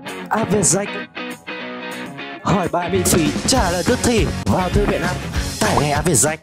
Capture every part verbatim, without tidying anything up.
áp Việt Danh. Hỏi bài miễn phí, trả lời tức thì vào thư viện app, tải ngay áp Việt Danh.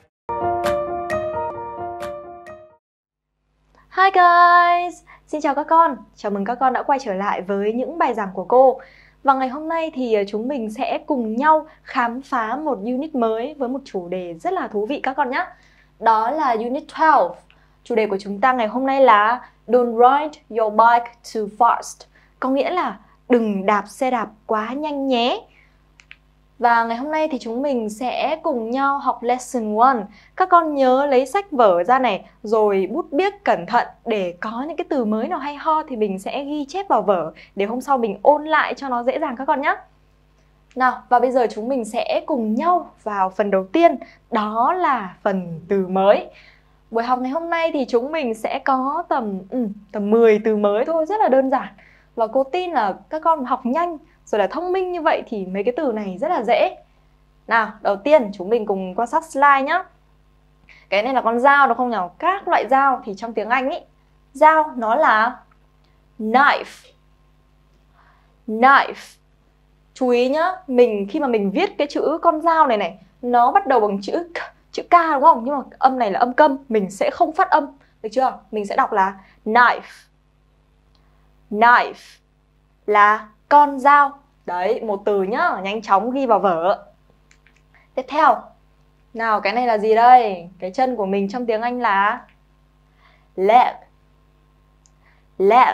Hi guys, xin chào các con. Chào mừng các con đã quay trở lại với những bài giảng của cô. Và ngày hôm nay thì chúng mình sẽ cùng nhau khám phá một unit mới với một chủ đề rất là thú vị các con nhé. Đó là unit mười. Chủ đề của chúng ta ngày hôm nay là Don't ride your bike too fast. Có nghĩa là đừng đạp xe đạp quá nhanh nhé. Và ngày hôm nay thì chúng mình sẽ cùng nhau học lesson một. Các con nhớ lấy sách vở ra này, rồi bút biếc cẩn thận để có những cái từ mới nào hay ho thì mình sẽ ghi chép vào vở để hôm sau mình ôn lại cho nó dễ dàng các con nhé. Nào, và bây giờ chúng mình sẽ cùng nhau vào phần đầu tiên, đó là phần từ mới. Buổi học ngày hôm nay thì chúng mình sẽ có tầm ừ, tầm mười từ mới thôi, rất là đơn giản. Và cô tin là các con học nhanh rồi là thông minh như vậy thì mấy cái từ này rất là dễ. Nào, đầu tiên chúng mình cùng quan sát slide nhé. Cái này là con dao đúng không nhỉ? Các loại dao thì trong tiếng Anh ý, dao nó là knife. Knife. Chú ý nhá, mình khi mà mình viết cái chữ con dao này này, nó bắt đầu bằng chữ chữ K đúng không? Nhưng mà âm này là âm câm, mình sẽ không phát âm, được chưa? Mình sẽ đọc là knife. Knife là con dao. Đấy, một từ nhá, nhanh chóng ghi vào vở. Tiếp theo. Nào, cái này là gì đây? Cái chân của mình trong tiếng Anh là leg. Leg.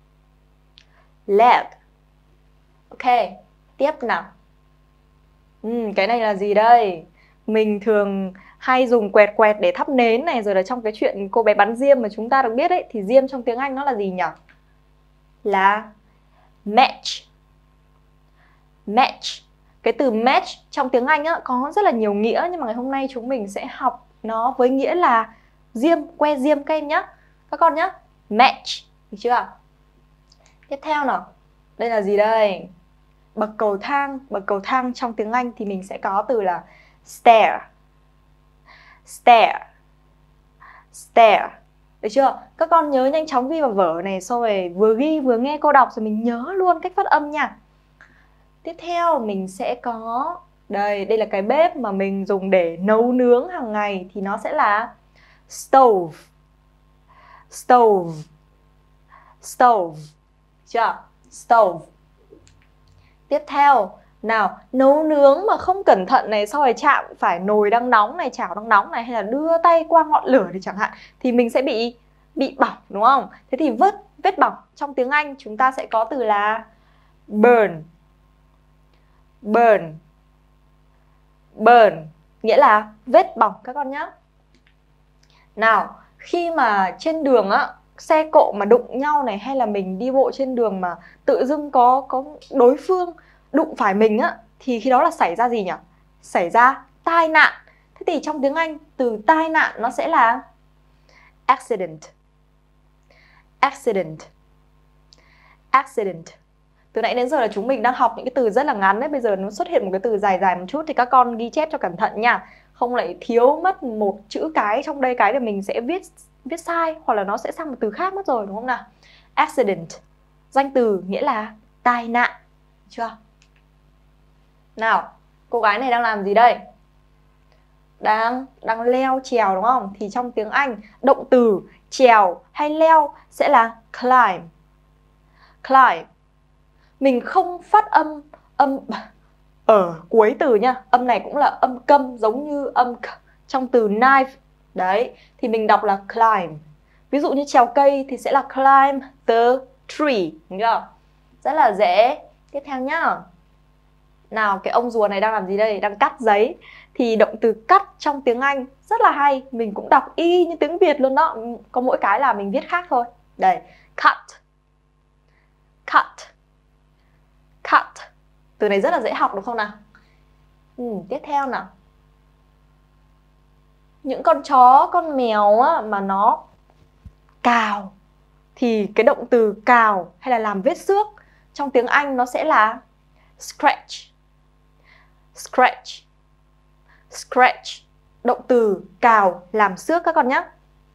Leg. Ok, tiếp nào. Ừ, cái này là gì đây? Mình thường hay dùng quẹt quẹt để thắp nến này, rồi là trong cái chuyện cô bé bắn diêm mà chúng ta được biết ấy, thì diêm trong tiếng Anh nó là gì nhỉ? Là match. Match. Cái từ match trong tiếng Anh á, có rất là nhiều nghĩa, nhưng mà ngày hôm nay chúng mình sẽ học nó với nghĩa là diêm, que diêm các em nhé. Các con nhé. Match. Được chưa? Tiếp theo nào. Đây là gì đây? Bậc cầu thang. Bậc cầu thang trong tiếng Anh thì mình sẽ có từ là stair. Stair. Stair. Được chưa? Các con nhớ nhanh chóng ghi vào vở này, xong rồi vừa ghi vừa nghe cô đọc rồi mình nhớ luôn cách phát âm nha. Tiếp theo mình sẽ có đây, đây là cái bếp mà mình dùng để nấu nướng hàng ngày thì nó sẽ là stove. Stove. Stove. Chưa? Stove. Tiếp theo, nào, nấu nướng mà không cẩn thận này, sau rồi chạm phải nồi đang nóng này, chảo đang nóng này, hay là đưa tay qua ngọn lửa thì chẳng hạn, thì mình sẽ bị bị bỏng đúng không? Thế thì vết vết bỏng trong tiếng Anh chúng ta sẽ có từ là burn. Burn. Burn nghĩa là vết bỏng các con nhé. Nào, khi mà trên đường á, xe cộ mà đụng nhau này, hay là mình đi bộ trên đường mà tự dưng có có đối phương đụng phải mình á, thì khi đó là xảy ra gì nhỉ? Xảy ra tai nạn. Thế thì trong tiếng Anh từ tai nạn nó sẽ là accident. Accident. Accident. Từ nãy đến giờ là chúng mình đang học những cái từ rất là ngắn đấy. Bây giờ nó xuất hiện một cái từ dài dài một chút thì các con ghi chép cho cẩn thận nha. Không lại thiếu mất một chữ cái trong đây, cái để mình sẽ viết viết sai, hoặc là nó sẽ sang một từ khác mất rồi đúng không nào? Accident. Danh từ nghĩa là tai nạn. Được chưa? Nào, cô gái này đang làm gì đây? Đang đang leo trèo đúng không? Thì trong tiếng Anh động từ trèo hay leo sẽ là climb. Climb. Mình không phát âm âm ở cuối từ nha. Âm này cũng là âm câm giống như âm k trong từ knife. Đấy, thì mình đọc là climb. Ví dụ như trèo cây thì sẽ là climb the tree, đúng chưa? Rất là dễ. Tiếp theo nhá. Nào, cái ông rùa này đang làm gì đây? Đang cắt giấy. Thì động từ cắt trong tiếng Anh rất là hay. Mình cũng đọc y như tiếng Việt luôn đó. Có mỗi cái là mình viết khác thôi. Đây, cut. Cut. Cut. Từ này rất là dễ học đúng không nào? Ừ, tiếp theo nào. Những con chó, con mèo á, mà nó cào thì cái động từ cào hay là làm vết xước trong tiếng Anh nó sẽ là scratch. Scratch. Scratch. Động từ cào làm xước các con nhé.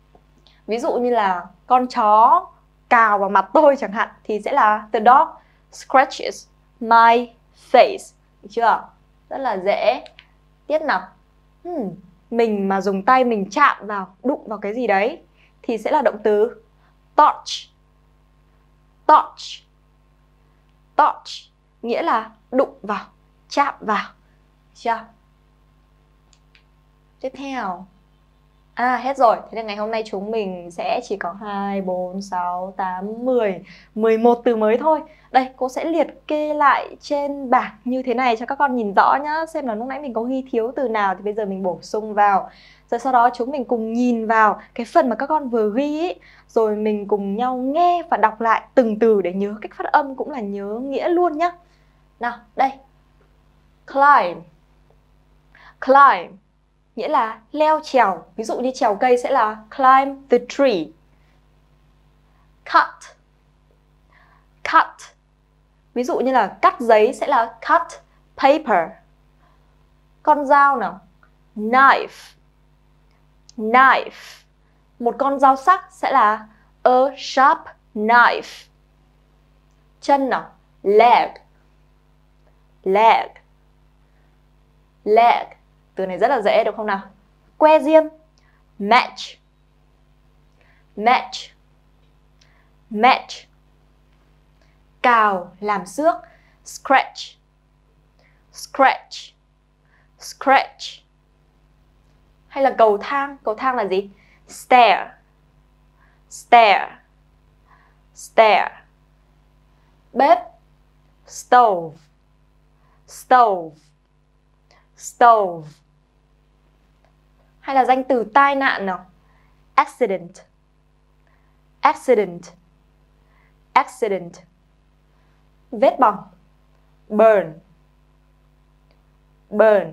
Ví dụ như là con chó cào vào mặt tôi chẳng hạn thì sẽ là the dog scratches my face. Được chưa? Rất là dễ. Tiếp nào. Hmm. Mình mà dùng tay mình chạm vào, đụng vào cái gì đấy thì sẽ là động từ touch. Touch. Touch nghĩa là đụng vào, chạm vào. Được chưa? Tiếp theo. À hết rồi. Thế nên ngày hôm nay chúng mình sẽ chỉ có hai, bốn, sáu, tám, mười, mười một từ mới thôi. Đây, cô sẽ liệt kê lại trên bảng như thế này cho các con nhìn rõ nhá. Xem là lúc nãy mình có ghi thiếu từ nào thì bây giờ mình bổ sung vào. Rồi sau đó chúng mình cùng nhìn vào cái phần mà các con vừa ghi ý. Rồi mình cùng nhau nghe và đọc lại từng từ để nhớ cách phát âm cũng là nhớ nghĩa luôn nhá. Nào, đây. Climb. Climb nghĩa là leo trèo. Ví dụ như trèo cây sẽ là climb the tree. Cut. Cut. Ví dụ như là cắt giấy sẽ là cut paper. Con dao nào. Knife. Knife. Một con dao sắc sẽ là a sharp knife. Chân nào. Leg. Leg. Leg. Từ này rất là dễ đúng không nào? Que diêm. Match. Match. Match. Cào, làm xước. Scratch. Scratch. Scratch. Hay là cầu thang. Cầu thang là gì? Stair. Stair. Stair. Bếp. Stove. Stove. Stove. Hay là danh từ tai nạn nào. Accident. Accident. Accident. Vết bỏng. Burn. Burn.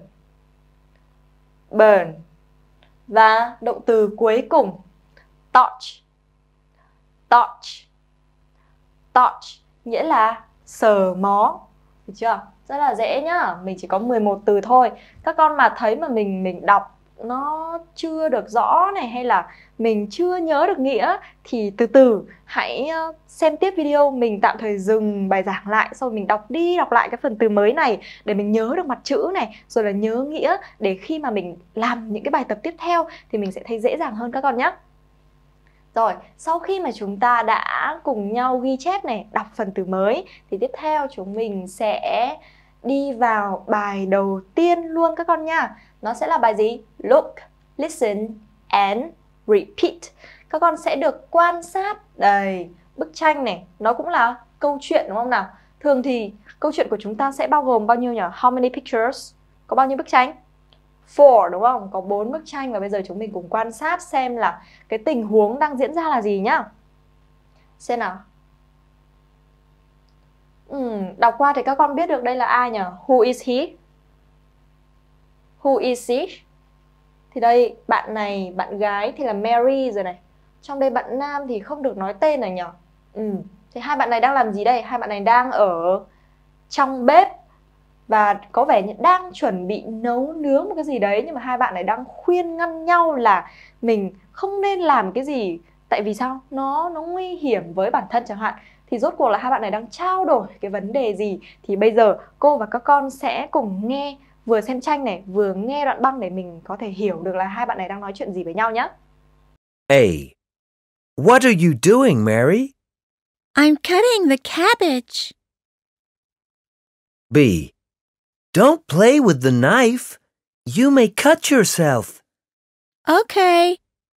Burn. Và động từ cuối cùng. Touch. Touch. Touch nghĩa là sờ mó. Được chưa? Rất là dễ nhá. Mình chỉ có mười một từ thôi. Các con mà thấy mà mình mình đọc nó chưa được rõ này, hay là mình chưa nhớ được nghĩa thì từ từ hãy xem tiếp video. Mình tạm thời dừng bài giảng lại, sau mình đọc đi đọc lại cái phần từ mới này để mình nhớ được mặt chữ này, rồi là nhớ nghĩa, để khi mà mình làm những cái bài tập tiếp theo thì mình sẽ thấy dễ dàng hơn các con nhé. Rồi, sau khi mà chúng ta đã cùng nhau ghi chép này, đọc phần từ mới thì tiếp theo chúng mình sẽ đi vào bài đầu tiên luôn các con nha. Nó sẽ là bài gì? Look, listen and repeat. Các con sẽ được quan sát. Đây, bức tranh này, nó cũng là câu chuyện đúng không nào? Thường thì câu chuyện của chúng ta sẽ bao gồm bao nhiêu nhỉ? How many pictures? Có bao nhiêu bức tranh? Four đúng không? Có bốn bức tranh và bây giờ chúng mình cùng quan sát xem là cái tình huống đang diễn ra là gì nhá. Xem nào. Ừ, đọc qua thì các con biết được đây là ai nhỉ? Who is he? Who is she? Thì đây, bạn này, bạn gái thì là Mary rồi này. Trong đây bạn nam thì không được nói tên rồi nhỉ? Ừ. Thì hai bạn này đang làm gì đây? Hai bạn này đang ở trong bếp và có vẻ như đang chuẩn bị nấu nướng một cái gì đấy, nhưng mà hai bạn này đang khuyên ngăn nhau là mình không nên làm cái gì. Tại vì sao? Nó nó nguy hiểm với bản thân chẳng hạn. Thì rốt cuộc là hai bạn này đang trao đổi cái vấn đề gì? Thì bây giờ cô và các con sẽ cùng nghe, vừa xem tranh này, vừa nghe đoạn băng để mình có thể hiểu được là hai bạn này đang nói chuyện gì với nhau nhé. A. What are you doing, Mary? I'm cutting the cabbage. B. Don't play with the knife. You may cut yourself. Okay.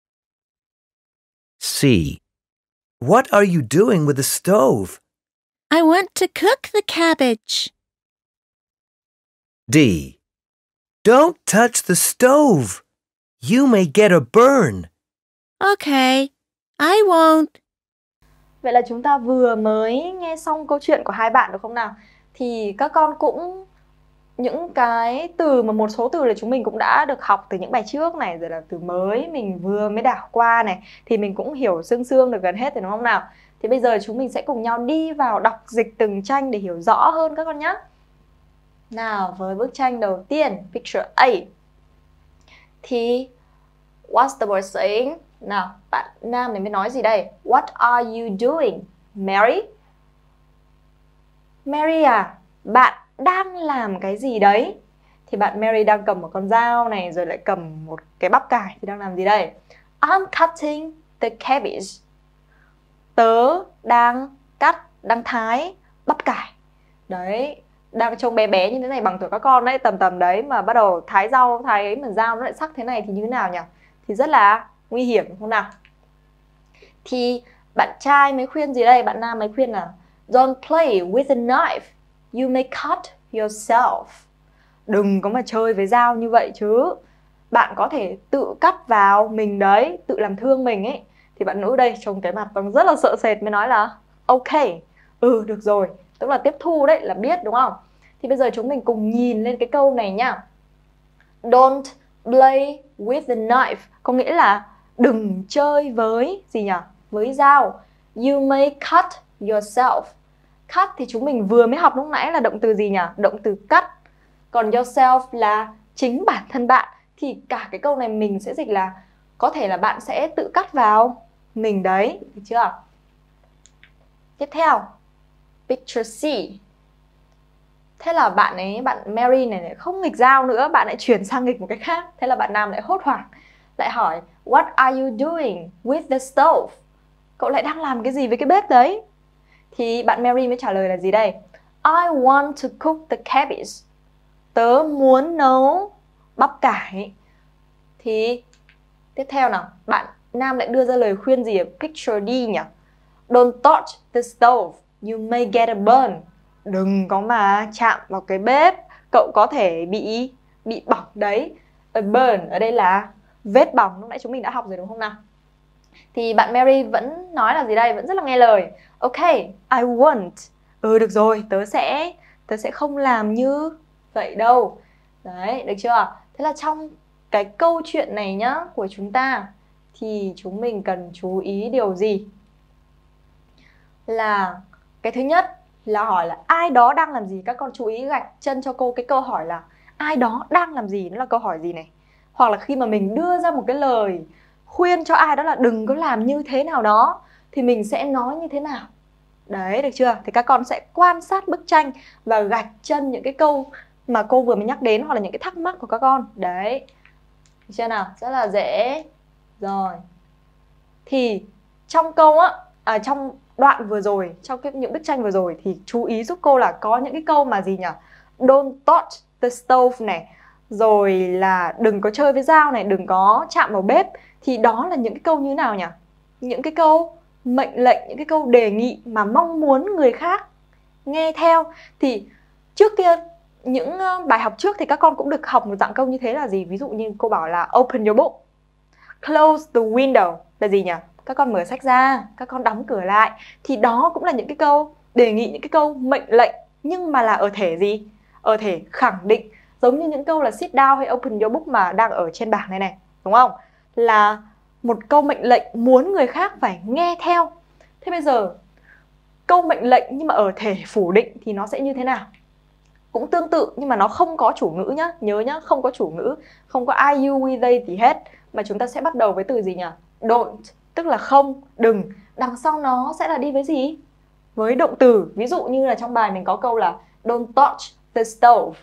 C. What are you doing with the stove? I want to cook the cabbage. D. Don't touch the stove. You may get a burn. Okay, I won't. Vậy là chúng ta vừa mới nghe xong câu chuyện của hai bạn được không nào? Thì các con cũng những cái từ mà một số từ là chúng mình cũng đã được học từ những bài trước này, rồi là từ mới mình vừa mới đảo qua này thì mình cũng hiểu sương sương được gần hết rồi đúng không nào? Thì bây giờ chúng mình sẽ cùng nhau đi vào đọc dịch từng tranh để hiểu rõ hơn các con nhé. Nào, với bức tranh đầu tiên, picture A, thì what's the boy saying? Nào, bạn nam này mới nói gì đây? What are you doing, Mary? Mary à, bạn đang làm cái gì đấy? Thì bạn Mary đang cầm một con dao này, rồi lại cầm một cái bắp cải. Thì đang làm gì đây? I'm cutting the cabbage. Tớ đang cắt, đang thái bắp cải. Đấy, đang trông bé bé như thế này, bằng tuổi các con đấy, tầm tầm đấy, mà bắt đầu thái rau, thái ấy mà dao nó lại sắc thế này thì như thế nào nhỉ? Thì rất là nguy hiểm, đúng không nào? Thì bạn trai mới khuyên gì đây? Bạn nam mới khuyên là don't play with a knife, you may cut yourself. Đừng có mà chơi với dao như vậy chứ. Bạn có thể tự cắt vào mình đấy, tự làm thương mình ấy. Thì bạn nữ đây trông cái mặt còn rất là sợ sệt mới nói là ok, ừ được rồi. Tức là tiếp thu đấy, là biết đúng không? Thì bây giờ chúng mình cùng nhìn lên cái câu này nhá. Don't play with the knife có nghĩa là đừng chơi với gì nhỉ? Với dao. You may cut yourself. Cut thì chúng mình vừa mới học lúc nãy là động từ gì nhỉ? Động từ cắt. Còn yourself là chính bản thân bạn. Thì cả cái câu này mình sẽ dịch là có thể là bạn sẽ tự cắt vào mình đấy, được chưa? Tiếp theo, picture C. Thế là bạn ấy, bạn Mary này, này không nghịch dao nữa, bạn lại chuyển sang nghịch một cái khác. Thế là bạn nam lại hốt hoảng, lại hỏi what are you doing with the stove? Cậu lại đang làm cái gì với cái bếp đấy? Thì bạn Mary mới trả lời là gì đây? I want to cook the cabbage. Tớ muốn nấu bắp cải. Thì tiếp theo nào, bạn nam lại đưa ra lời khuyên gì ở picture D nhỉ? Don't touch the stove, you may get a burn. Đừng có mà chạm vào cái bếp, cậu có thể bị bị bỏng đấy. A burn ở đây là vết bỏng, lúc nãy chúng mình đã học rồi đúng không nào? Thì bạn Mary vẫn nói là gì đây? Vẫn rất là nghe lời. Ok, I won't. Ừ được rồi, tớ sẽ tớ sẽ không làm như vậy đâu. Đấy, được chưa? Thế là trong cái câu chuyện này nhá của chúng ta thì chúng mình cần chú ý điều gì? Là cái thứ nhất là hỏi là ai đó đang làm gì. Các con chú ý gạch chân cho cô cái câu hỏi là ai đó đang làm gì, nó là câu hỏi gì này. Hoặc là khi mà mình đưa ra một cái lời khuyên cho ai đó là đừng có làm như thế nào đó thì mình sẽ nói như thế nào. Đấy, được chưa? Thì các con sẽ quan sát bức tranh và gạch chân những cái câu mà cô vừa mới nhắc đến, hoặc là những cái thắc mắc của các con. Đấy, được chưa nào? Rất là dễ. Rồi. Thì trong câu á, à, trong đoạn vừa rồi, trong cái, những bức tranh vừa rồi thì chú ý giúp cô là có những cái câu mà gì nhỉ? Don't touch the stove này, rồi là đừng có chơi với dao này, đừng có chạm vào bếp. Thì đó là những cái câu như thế nào nhỉ? Những cái câu mệnh lệnh, những cái câu đề nghị mà mong muốn người khác nghe theo. Thì trước kia, những bài học trước thì các con cũng được học một dạng câu như thế là gì? Ví dụ như cô bảo là open your book, close the window là gì nhỉ? Các con mở sách ra, các con đóng cửa lại. Thì đó cũng là những cái câu đề nghị, những cái câu mệnh lệnh, nhưng mà là ở thể gì? Ở thể khẳng định. Giống như những câu là sit down hay open your book mà đang ở trên bảng này này, đúng không? Là một câu mệnh lệnh muốn người khác phải nghe theo. Thế bây giờ câu mệnh lệnh nhưng mà ở thể phủ định thì nó sẽ như thế nào? Cũng tương tự nhưng mà nó không có chủ ngữ nhá. Nhớ nhá, không có chủ ngữ, không có I, you, we, they gì hết. Mà chúng ta sẽ bắt đầu với từ gì nhỉ? Don't, tức là không, đừng. Đằng sau nó sẽ là đi với gì? Với động từ. Ví dụ như là trong bài mình có câu là don't touch the stove,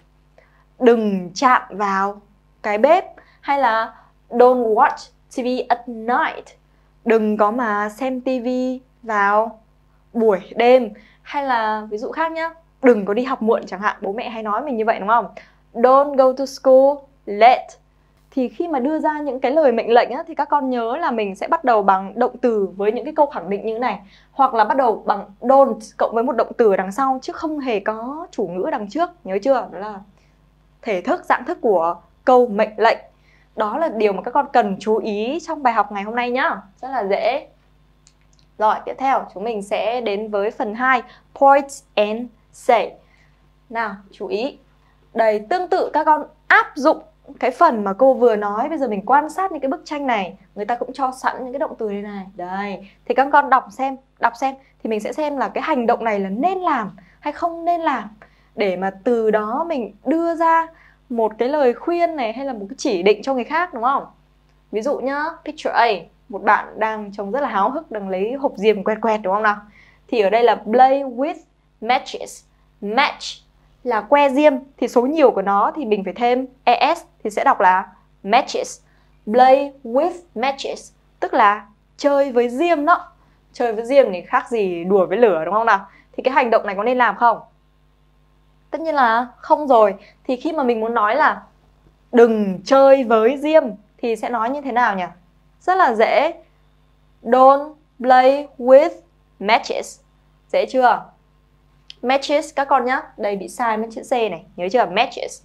đừng chạm vào cái bếp. Hay là don't watch ti vi at night, đừng có mà xem tivi vào buổi đêm. Hay là ví dụ khác nhá, đừng có đi học muộn chẳng hạn. Bố mẹ hay nói mình như vậy đúng không? Don't go to school late. Thì khi mà đưa ra những cái lời mệnh lệnh á, thì các con nhớ là mình sẽ bắt đầu bằng động từ với những cái câu khẳng định như thế này. Hoặc là bắt đầu bằng don't cộng với một động từ ở đằng sau, chứ không hề có chủ ngữ đằng trước. Nhớ chưa? Đó là thể thức, dạng thức của câu mệnh lệnh. Đó là điều mà các con cần chú ý trong bài học ngày hôm nay nhá. Rất là dễ. Rồi, tiếp theo chúng mình sẽ đến với phần hai, point and say. Nào, chú ý. Đây, tương tự các con áp dụng cái phần mà cô vừa nói. Bây giờ mình quan sát những cái bức tranh này, người ta cũng cho sẵn những cái động từ đây này. Đây, thì các con đọc xem, đọc xem thì mình sẽ xem là cái hành động này là nên làm hay không nên làm, để mà từ đó mình đưa ra một cái lời khuyên này hay là một cái chỉ định cho người khác, đúng không? Ví dụ nhá, picture A, một bạn đang trông rất là háo hức, đang lấy hộp diêm quẹt quẹt, đúng không nào? Thì ở đây là play with matches, Match là que diêm, thì số nhiều của nó thì mình phải thêm es thì sẽ đọc là matches. Play with matches tức là chơi với diêm đó. Chơi với diêm thì khác gì đùa với lửa, đúng không nào? Thì cái hành động này có nên làm không? Tất nhiên là không rồi. Thì khi mà mình muốn nói là đừng chơi với diêm thì sẽ nói như thế nào nhỉ? Rất là dễ. Don't play with matches. Dễ chưa? Matches các con nhá. Đây bị sai mấy chữ C này. Nhớ chưa? Matches.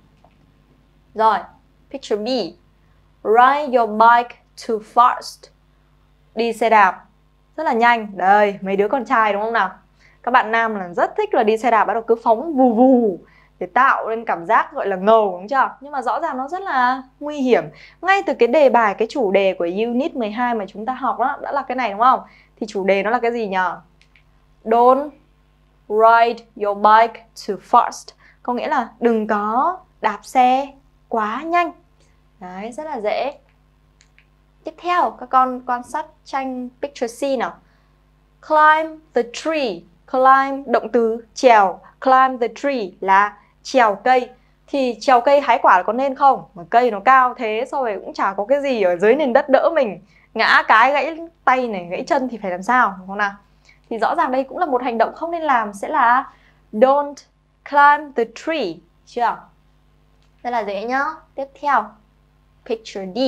Rồi, picture B. Ride your bike too fast. Đi xe đạp rất là nhanh. Đây, mấy đứa con trai đúng không nào? Các bạn nam là rất thích là đi xe đạp, bắt đầu cứ phóng vù vù để tạo lên cảm giác gọi là ngầu, đúng chưa? Nhưng mà rõ ràng nó rất là nguy hiểm. Ngay từ cái đề bài, cái chủ đề của Unit mười hai mà chúng ta học đó đã là cái này đúng không? Thì chủ đề nó là cái gì nhỉ? Don't ride your bike too fast. Có nghĩa là đừng có đạp xe quá nhanh. Đấy, rất là dễ. Tiếp theo, các con quan sát tranh picture C nào. Climb the tree. Climb động từ trèo. Climb the tree là trèo cây. Thì trèo cây hái quả là có nên không? Mà cây nó cao thế, sau rồi cũng chả có cái gì ở dưới nền đất đỡ mình. Ngã cái gãy tay này, gãy chân thì phải làm sao, đúng không nào? Thì rõ ràng đây cũng là một hành động không nên làm, sẽ là don't climb the tree. Chưa? Rất là dễ nhá. Tiếp theo, picture D.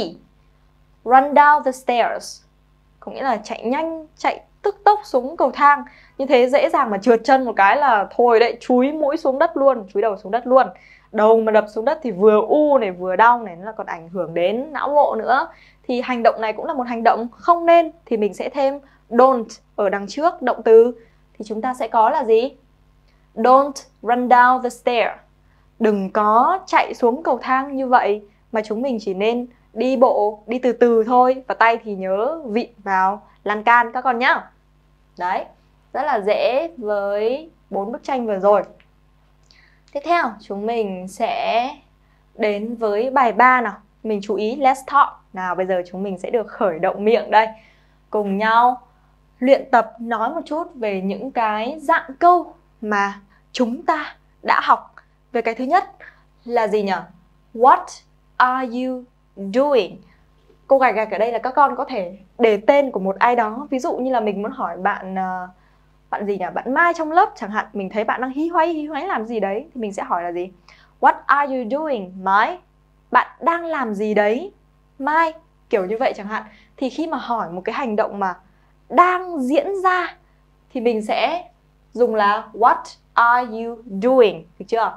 Run down the stairs. Có nghĩa là chạy nhanh, chạy tức tốc xuống cầu thang. Như thế dễ dàng mà trượt chân một cái là thôi đấy, chúi mũi xuống đất luôn, chúi đầu xuống đất luôn. Đầu mà đập xuống đất thì vừa u này, vừa đau này, nó là còn ảnh hưởng đến não bộ nữa. Thì hành động này cũng là một hành động không nên. Thì mình sẽ thêm don't ở đằng trước động từ. Thì chúng ta sẽ có là gì? Don't run down the stair. Đừng có chạy xuống cầu thang như vậy, mà chúng mình chỉ nên đi bộ, đi từ từ thôi. Và tay thì nhớ vịn vào lan can các con nhá. Đấy, rất là dễ với bốn bức tranh vừa rồi. Tiếp theo, chúng mình sẽ đến với bài ba nào. Mình chú ý let's talk. Nào, bây giờ chúng mình sẽ được khởi động miệng đây. Cùng nhau luyện tập nói một chút về những cái dạng câu mà chúng ta đã học. Về cái thứ nhất là gì nhỉ? What are you doing? Cô gạch gạch ở đây là các con có thể đề tên của một ai đó. Ví dụ như là mình muốn hỏi bạn Bạn gì nhỉ? Bạn Mai trong lớp chẳng hạn. Mình thấy bạn đang hí hoáy hí hoáy làm gì đấy, thì mình sẽ hỏi là gì? What are you doing, Mai? Bạn đang làm gì đấy, Mai? Kiểu như vậy chẳng hạn. Thì khi mà hỏi một cái hành động mà đang diễn ra thì mình sẽ dùng là what are you doing, được chưa?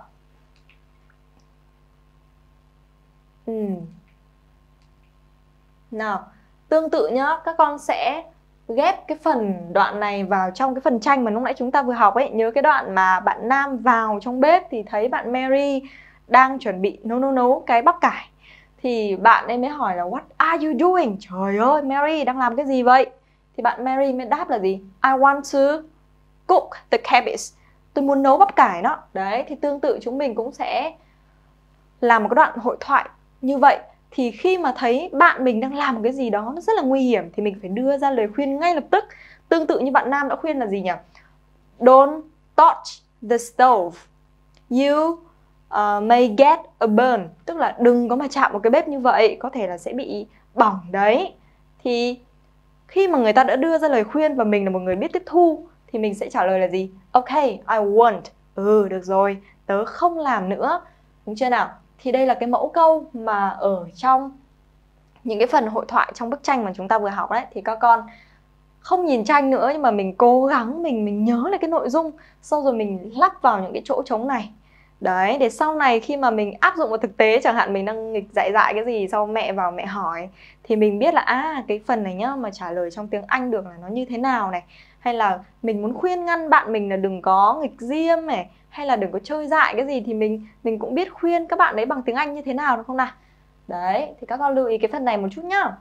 Uhm. Nào, tương tự nhá, các con sẽ ghép cái phần đoạn này vào trong cái phần tranh mà lúc nãy chúng ta vừa học ấy. Nhớ cái đoạn mà bạn Nam vào trong bếp thì thấy bạn Mary đang chuẩn bị nấu nấu nấu cái bắp cải. Thì bạn ấy mới hỏi là what are you doing? Trời ơi, Mary đang làm cái gì vậy? Thì bạn Mary mới đáp là gì? I want to cook the cabbage. Tôi muốn nấu bắp cải đó. Đấy, thì tương tự chúng mình cũng sẽ làm một cái đoạn hội thoại như vậy. Thì khi mà thấy bạn mình đang làm một cái gì đó nó rất là nguy hiểm thì mình phải đưa ra lời khuyên ngay lập tức. Tương tự như bạn Nam đã khuyên là gì nhỉ? Don't touch the stove. You uh, may get a burn. Tức là đừng có mà chạm một cái bếp như vậy, có thể là sẽ bị bỏng đấy. Thì khi mà người ta đã đưa ra lời khuyên và mình là một người biết tiếp thu thì mình sẽ trả lời là gì? Ok, I won't. Ừ, được rồi, tớ không làm nữa. Đúng chưa nào? Thì đây là cái mẫu câu mà ở trong những cái phần hội thoại trong bức tranh mà chúng ta vừa học đấy. Thì các con không nhìn tranh nữa, nhưng mà mình cố gắng mình mình nhớ lại cái nội dung, sau rồi mình lắp vào những cái chỗ trống này. Đấy, để sau này khi mà mình áp dụng vào thực tế, chẳng hạn mình đang nghịch dạy dạy cái gì, sau mẹ vào mẹ hỏi thì mình biết là à, cái phần này nhá, mà trả lời trong tiếng Anh được là nó như thế nào này. Hay là mình muốn khuyên ngăn bạn mình là đừng có nghịch diêm này, hay là đừng có chơi dại cái gì, thì mình mình cũng biết khuyên các bạn đấy bằng tiếng Anh như thế nào, đúng không nào? Đấy, thì các con lưu ý cái phần này một chút nhá.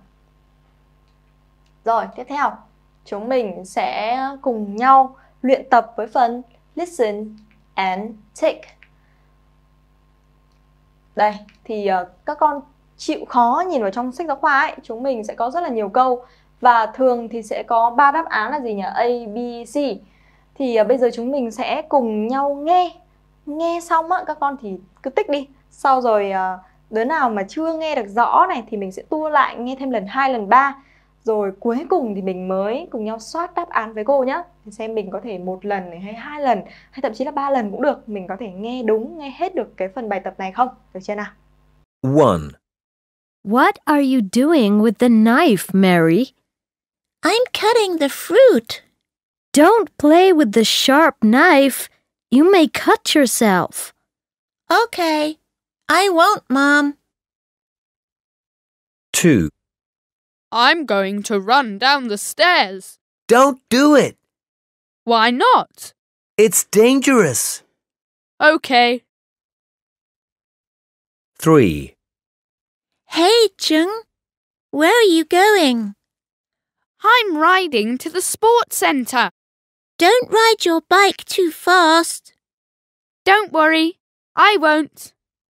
Rồi, tiếp theo chúng mình sẽ cùng nhau luyện tập với phần listen and take. Đây, thì uh, các con chịu khó nhìn vào trong sách giáo khoa ấy, chúng mình sẽ có rất là nhiều câu. Và thường thì sẽ có ba đáp án là gì nhỉ? A, B, C. Thì uh, bây giờ chúng mình sẽ cùng nhau nghe. Nghe xong á, các con thì cứ tích đi. Sau rồi uh, đứa nào mà chưa nghe được rõ này thì mình sẽ tua lại nghe thêm lần hai, lần ba. Rồi cuối cùng thì mình mới cùng nhau soát đáp án với cô nhé. Thì xem mình có thể một lần này, hay hai lần, hay thậm chí là ba lần cũng được. Mình có thể nghe đúng, nghe hết được cái phần bài tập này không? Được chưa nào? one. What are you doing with the knife, Mary? I'm cutting the fruit. Don't play with the sharp knife. You may cut yourself. Okay, I won't, Mom. two. I'm going to run down the stairs. Don't do it. Why not? It's dangerous. Okay. three. Hey, Jung. Where are you going? I'm riding to the sports centre. Don't ride your bike too fast. Don't worry, I won't.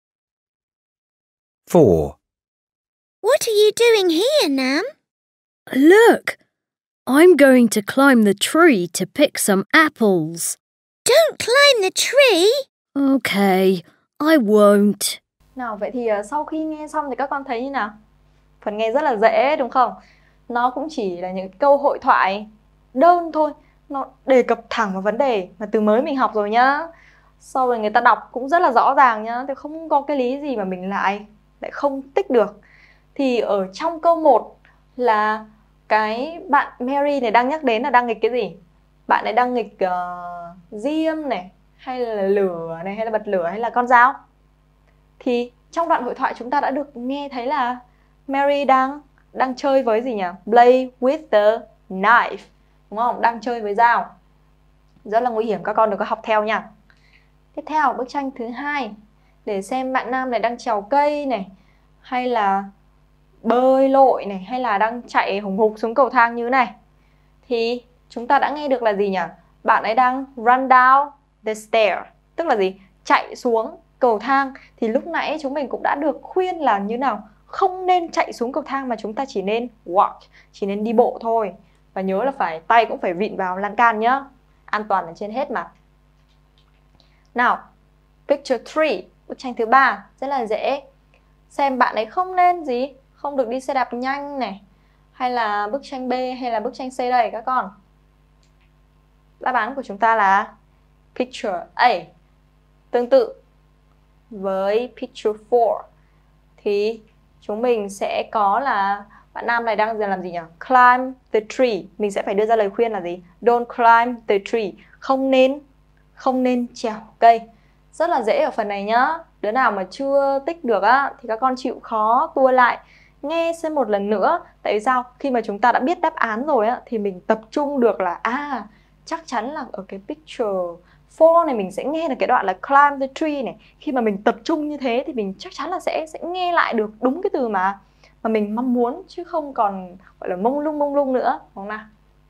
four. What are you doing here, Nam? Look, I'm going to climb the tree to pick some apples. Don't climb the tree. Okay, I won't. Nào, vậy thì uh, sau khi nghe xong thì các con thấy như nào? Phần nghe rất là dễ đúng không? Nó cũng chỉ là những câu hội thoại đơn thôi. Nó đề cập thẳng vào vấn đề mà từ mới mình học rồi nhá. Sau rồi người ta đọc cũng rất là rõ ràng nhá. Thì không có cái lý gì mà mình lại lại không tích được. Thì ở trong câu một là cái bạn Mary này đang nhắc đến là đang nghịch cái gì? Bạn ấy đang nghịch uh, diêm này, hay là lửa này, hay là bật lửa, hay là con dao? Thì trong đoạn hội thoại chúng ta đã được nghe thấy là Mary đang đang chơi với gì nhỉ? Play with the knife, đúng không? Đang chơi với dao. Rất là nguy hiểm, các con đừng có học theo nha. Tiếp theo, bức tranh thứ hai, để xem bạn nam này đang trèo cây này, hay là bơi lội này, hay là đang chạy hùng hục xuống cầu thang như thế này. Thì chúng ta đã nghe được là gì nhỉ? Bạn ấy đang run down the stair, tức là gì? Chạy xuống cầu thang. Thì lúc nãy chúng mình cũng đã được khuyên là như nào? Không nên chạy xuống cầu thang mà chúng ta chỉ nên walk, chỉ nên đi bộ thôi. Và nhớ là phải tay cũng phải vịn vào lan can nhá. An toàn là trên hết mà. Nào, picture three, bức tranh thứ ba, rất là dễ. Xem bạn ấy không nên gì? Không được đi xe đạp nhanh này, hay là bức tranh B, hay là bức tranh C đây các con? Đáp án của chúng ta là picture A. Tương tự với picture four thì chúng mình sẽ có là bạn nam này đang làm gì nhỉ? Climb the tree. Mình sẽ phải đưa ra lời khuyên là gì? Don't climb the tree. Không nên không nên trèo cây. Rất là dễ ở phần này nhá. Đứa nào mà chưa tích được á thì các con chịu khó tua lại, nghe xem một lần nữa. Tại vì sao? Khi mà chúng ta đã biết đáp án rồi á thì mình tập trung được là à, chắc chắn là ở cái picture four này mình sẽ nghe được cái đoạn là climb the tree này. Khi mà mình tập trung như thế thì mình chắc chắn là sẽ sẽ nghe lại được đúng cái từ mà mà mình mong muốn, chứ không còn gọi là mông lung mông lung nữa, đúng không nào?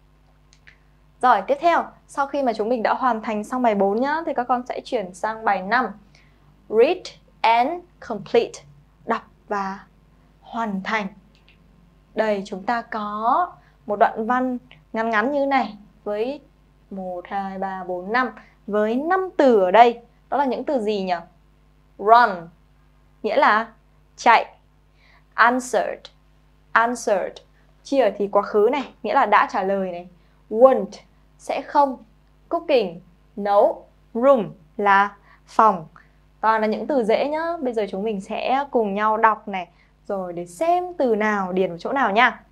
Rồi, tiếp theo, sau khi mà chúng mình đã hoàn thành xong bài bốn nhá, thì các con sẽ chuyển sang bài năm. Read and complete. Đọc và hoàn thành. Đây chúng ta có một đoạn văn ngắn ngắn như này với một, hai, ba, bốn, năm với năm từ ở đây. Đó là những từ gì nhỉ? Run, nghĩa là chạy. Answered, answered, chia thì quá khứ này, nghĩa là đã trả lời này. Won't, sẽ không. Cooking, nấu. Room là phòng. Toàn là những từ dễ nhá. Bây giờ chúng mình sẽ cùng nhau đọc này, rồi để xem từ nào điền vào chỗ nào nha.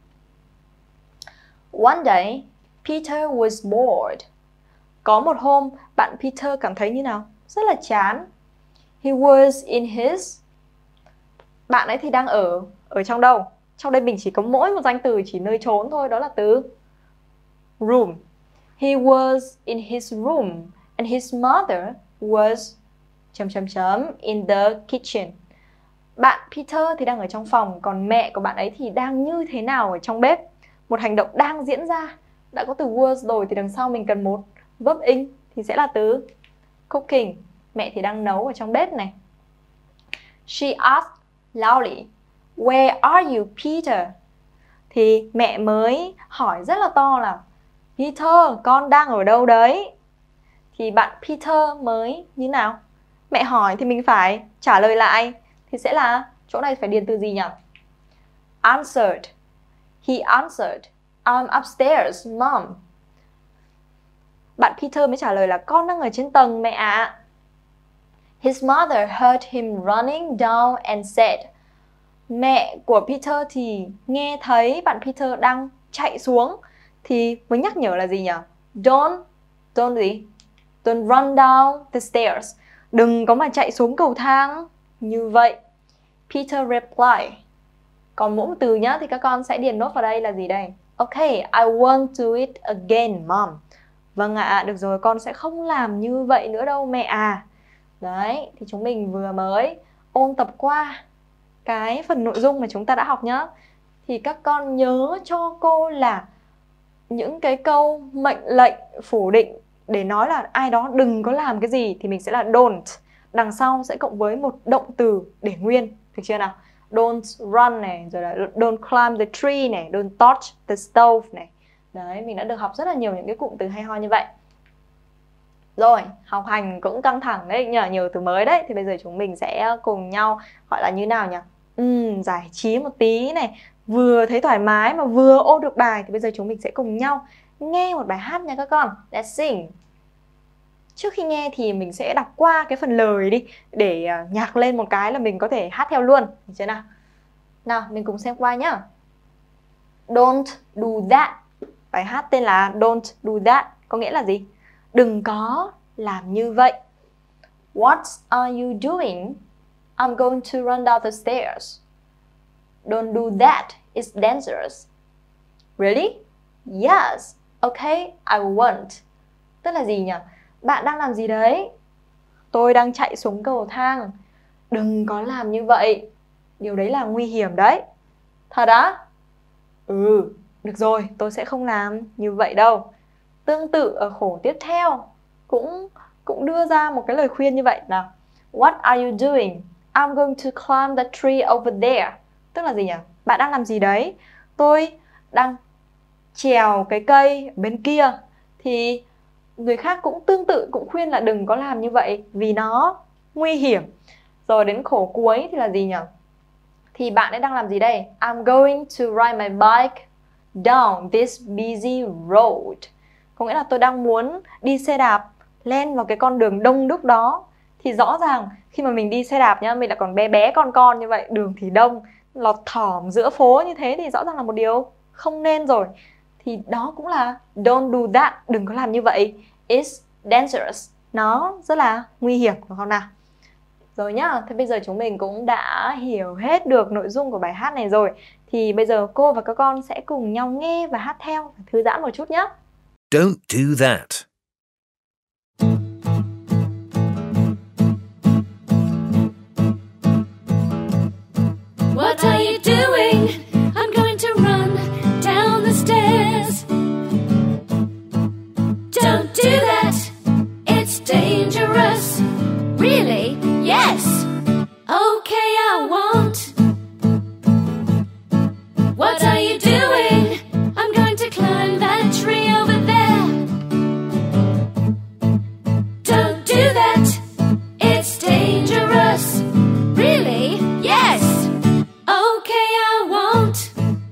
One day, Peter was bored. Có một hôm, bạn Peter cảm thấy như nào? Rất là chán. He was in his... Bạn ấy thì đang ở ở trong đâu? Trong đây mình chỉ có mỗi một danh từ chỉ nơi trốn thôi, đó là từ room. He was in his room and his mother was chấm chấm chấm in the kitchen. Bạn Peter thì đang ở trong phòng, còn mẹ của bạn ấy thì đang như thế nào ở trong bếp? Một hành động đang diễn ra. Đã có từ was rồi thì đằng sau mình cần một verb in thì sẽ là từ cooking. Mẹ thì đang nấu ở trong bếp này. She asked loudly, "Where are you, Peter?" Thì mẹ mới hỏi rất là to là Peter, con đang ở đâu đấy? thì bạn Peter mới như nào? Mẹ hỏi thì mình phải trả lời lại. Thì sẽ là, chỗ này phải điền từ gì nhỉ? Answered. He answered, I'm upstairs, mom. Bạn Peter mới trả lời là con đang ở trên tầng mẹ ạ. His mother heard him running down and said. Mẹ của Peter thì nghe thấy bạn Peter đang chạy xuống thì mới nhắc nhở là gì nhỉ? Don't, don't gì? Don't run down the stairs. Đừng có mà chạy xuống cầu thang như vậy. Peter replied. Còn mỗi một từ nhá thì các con sẽ điền nốt vào đây là gì đây? Okay, I won't do it again, mom. Vâng ạ, à, được rồi, con sẽ không làm như vậy nữa đâu mẹ à. Đấy, thì chúng mình vừa mới ôn tập qua cái phần nội dung mà chúng ta đã học nhá. Thì các con nhớ cho cô là những cái câu mệnh lệnh phủ định để nói là ai đó đừng có làm cái gì thì mình sẽ là don't. Đằng sau sẽ cộng với một động từ để nguyên, được chưa nào? Don't run này, rồi là don't climb the tree này, don't touch the stove này. Đấy, mình đã được học rất là nhiều những cái cụm từ hay ho như vậy. Rồi, học hành cũng căng thẳng đấy, nhờ nhiều từ mới đấy. Thì bây giờ chúng mình sẽ cùng nhau gọi là như nào nhỉ? Uhm, giải trí một tí này, vừa thấy thoải mái mà vừa ôn được bài. Thì bây giờ chúng mình sẽ cùng nhau nghe một bài hát nha các con. Let's sing. Trước khi nghe thì mình sẽ đọc qua cái phần lời đi, để nhạc lên một cái là mình có thể hát theo luôn, được chưa nào? Nào, mình cùng xem qua nhá. Don't do that. Bài hát tên là Don't do that, có nghĩa là gì? Đừng có làm như vậy. What are you doing? I'm going to run down the stairs. Don't do that, it's dangerous. Really? Yes. Okay, I won't. Tức là gì nhỉ? Bạn đang làm gì đấy? Tôi đang chạy xuống cầu thang. Đừng có làm như vậy. Điều đấy là nguy hiểm đấy. Thật á? Ừ, được rồi, tôi sẽ không làm như vậy đâu. Tương tự ở khổ tiếp theo cũng cũng đưa ra một cái lời khuyên như vậy nào. What are you doing? I'm going to climb the tree over there. Tức là gì nhỉ? Bạn đang làm gì đấy? Tôi đang trèo cái cây bên kia. Thì người khác cũng tương tự cũng khuyên là đừng có làm như vậy vì nó nguy hiểm. Rồi đến khổ cuối thì là gì nhỉ? Thì bạn ấy đang làm gì đây? I'm going to ride my bike down this busy road. Có nghĩa là tôi đang muốn đi xe đạp lên vào cái con đường đông đúc đó. Thì rõ ràng khi mà mình đi xe đạp nhá, mình lại còn bé bé con con như vậy, đường thì đông, lọt thỏm giữa phố như thế thì rõ ràng là một điều không nên rồi. Thì đó cũng là don't do that, đừng có làm như vậy. It's dangerous, nó rất là nguy hiểm, đúng không nào? Rồi nhá, thế bây giờ chúng mình cũng đã hiểu hết được nội dung của bài hát này rồi. Thì bây giờ cô và các con sẽ cùng nhau nghe và hát theo, thư giãn một chút nhé. Don't do that. What are you doing? I'm going to run down the stairs. Don't do that. It's dangerous. Really? Yes. Okay, I won't. What are you doing? I'm going to climb that tree over there. Don't do that. It's dangerous. Really? Yes. Okay, I won't.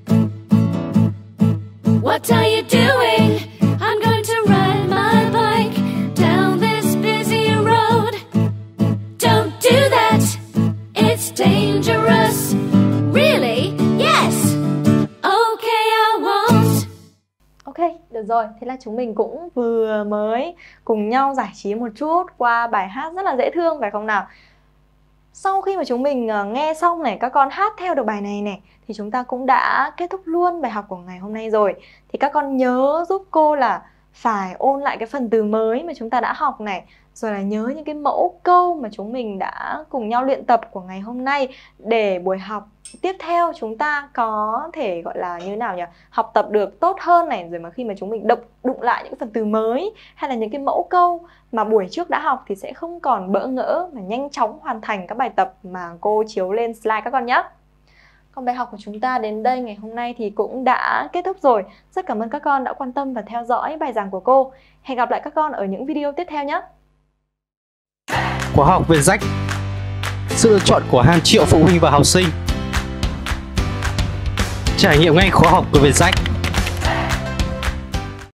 What are you doing? I'm going to ride my bike down this busy road. Don't do that. It's dangerous. Really? Yes. Okay, I won't. Ok, được rồi. Thế là chúng mình cũng vừa mới cùng nhau giải trí một chút qua bài hát rất là dễ thương, phải không nào? Sau khi mà chúng mình nghe xong này, các con hát theo được bài này này, thì chúng ta cũng đã kết thúc luôn bài học của ngày hôm nay rồi. Thì các con nhớ giúp cô là phải ôn lại cái phần từ mới mà chúng ta đã học này, rồi là nhớ những cái mẫu câu mà chúng mình đã cùng nhau luyện tập của ngày hôm nay, để buổi học tiếp theo chúng ta có thể gọi là như nào nhỉ? Học tập được tốt hơn này, rồi mà khi mà chúng mình đụng, đụng lại những phần từ mới hay là những cái mẫu câu mà buổi trước đã học thì sẽ không còn bỡ ngỡ mà nhanh chóng hoàn thành các bài tập mà cô chiếu lên slide các con nhé. Còn bài học của chúng ta đến đây ngày hôm nay thì cũng đã kết thúc rồi. Rất cảm ơn các con đã quan tâm và theo dõi bài giảng của cô. Hẹn gặp lại các con ở những video tiếp theo nhé. Khóa học về rách, sự lựa chọn của hàng triệu phụ huynh và học sinh. Trải nghiệm ngay khóa học của Vietjet.